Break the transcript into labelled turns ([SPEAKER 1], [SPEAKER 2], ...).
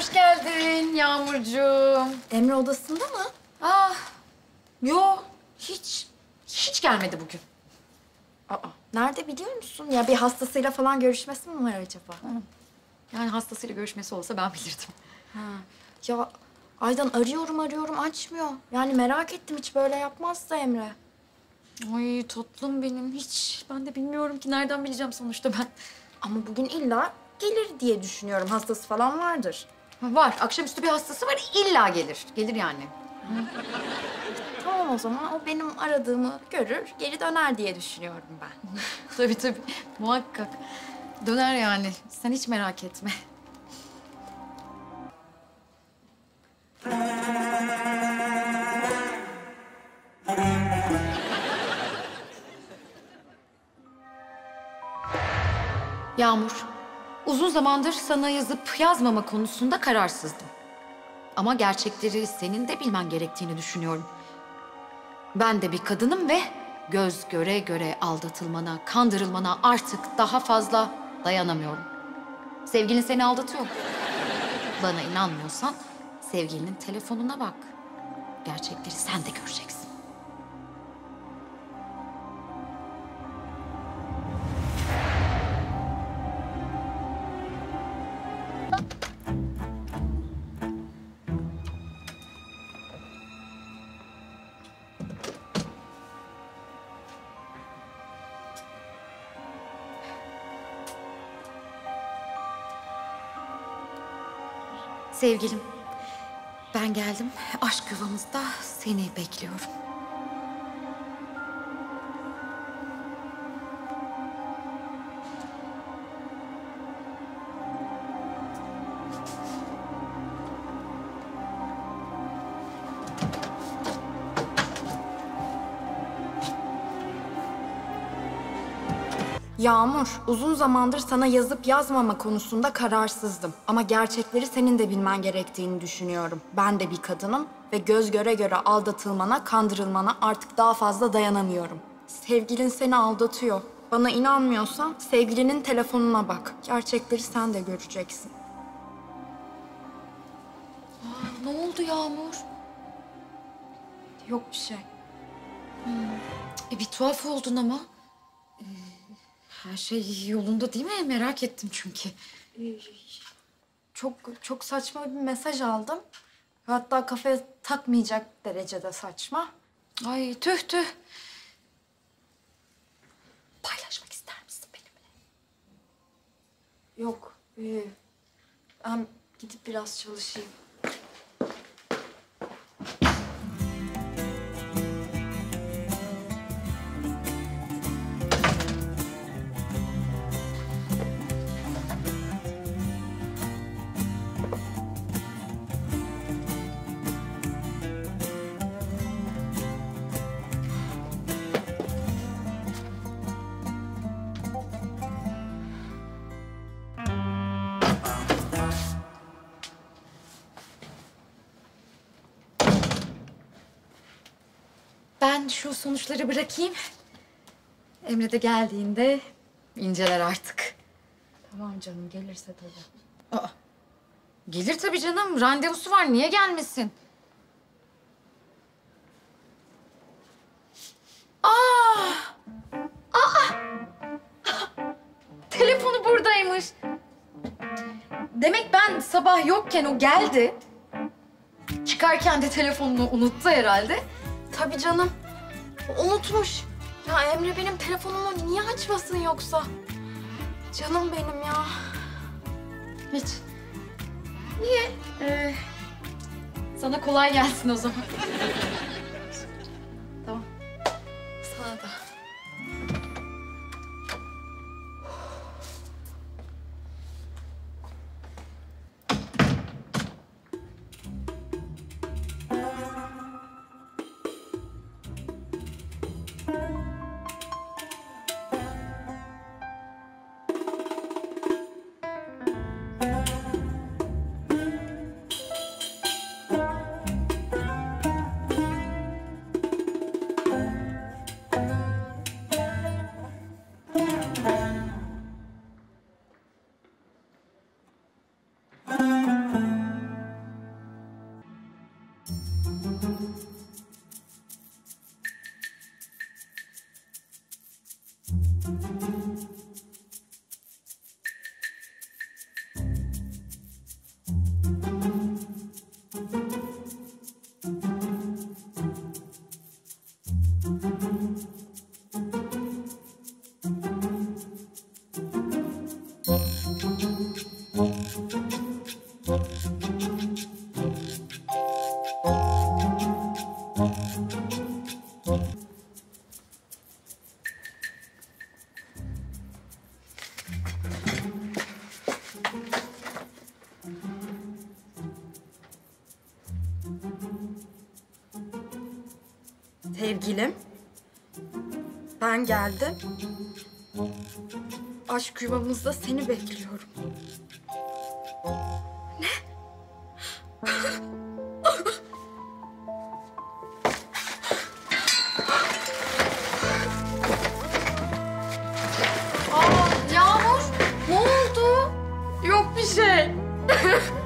[SPEAKER 1] Hoş geldin Yağmurcuğum.
[SPEAKER 2] Emre odasında mı?
[SPEAKER 1] Yo, hiç gelmedi bugün.
[SPEAKER 2] Nerede biliyor musun? Ya bir hastasıyla falan görüşmesi mi var acaba?
[SPEAKER 1] Yani hastasıyla görüşmesi olsa ben bilirdim.
[SPEAKER 2] Ya Aydan arıyorum açmıyor. Yani merak ettim, hiç böyle yapmazsa Emre.
[SPEAKER 1] Ay tatlım benim, hiç. Ben de bilmiyorum ki, nereden bileceğim sonuçta ben.
[SPEAKER 2] Ama bugün illa gelir diye düşünüyorum. Hastası falan vardır.
[SPEAKER 1] Var, akşamüstü bir hastası var, illa gelir. Gelir yani.
[SPEAKER 2] Tamam o zaman, o benim aradığımı görür, geri döner diye düşünüyorum ben.
[SPEAKER 1] Tabii, muhakkak. Döner yani, sen hiç merak etme. Yağmur, uzun zamandır sana yazıp yazmama konusunda kararsızdım. Ama gerçekleri senin de bilmen gerektiğini düşünüyorum. Ben de bir kadınım ve göz göre göre aldatılmana, kandırılmana artık daha fazla dayanamıyorum. Sevgilin seni aldatıyor. Bana inanmıyorsan sevgilinin telefonuna bak. Gerçekleri sen de göreceksin. Sevgilim, ben geldim. Aşk yuvamızda seni bekliyorum.
[SPEAKER 2] Yağmur, uzun zamandır sana yazıp yazmama konusunda kararsızdım. Ama gerçekleri senin de bilmen gerektiğini düşünüyorum. Ben de bir kadınım ve göz göre göre aldatılmana, kandırılmana artık daha fazla dayanamıyorum. Sevgilin seni aldatıyor. Bana inanmıyorsan sevgilinin telefonuna bak. Gerçekleri sen de göreceksin.
[SPEAKER 1] Ne oldu Yağmur?
[SPEAKER 2] Yok bir şey.
[SPEAKER 1] Bir tuhaf oldun ama. Her şey yolunda değil mi? Merak ettim çünkü.
[SPEAKER 2] Çok saçma bir mesaj aldım. Hatta kafaya takmayacak derecede saçma.
[SPEAKER 1] Ay tüh. Paylaşmak ister misin benimle?
[SPEAKER 2] Yok. Ben gidip biraz çalışayım.
[SPEAKER 1] Ben şu sonuçları bırakayım. Emre de geldiğinde inceler artık.
[SPEAKER 2] Tamam canım, gelirse tabii.
[SPEAKER 1] Gelir tabii canım. Randevusu var. Niye gelmesin? Telefonu buradaymış. Demek ben sabah yokken o geldi. Çıkarken de telefonunu unuttu herhalde.
[SPEAKER 2] Tabii canım. Unutmuş. Ya Emre benim telefonumu niye açmasın yoksa? Canım benim ya.
[SPEAKER 1] Hiç. Niye? Sana kolay gelsin o zaman. Tamam.
[SPEAKER 2] Sana da. Sevgilim, ben geldim. Aşk yuvamızda seni bekliyorum.
[SPEAKER 1] Aa, Yağmur, ne oldu?
[SPEAKER 2] Yok bir şey.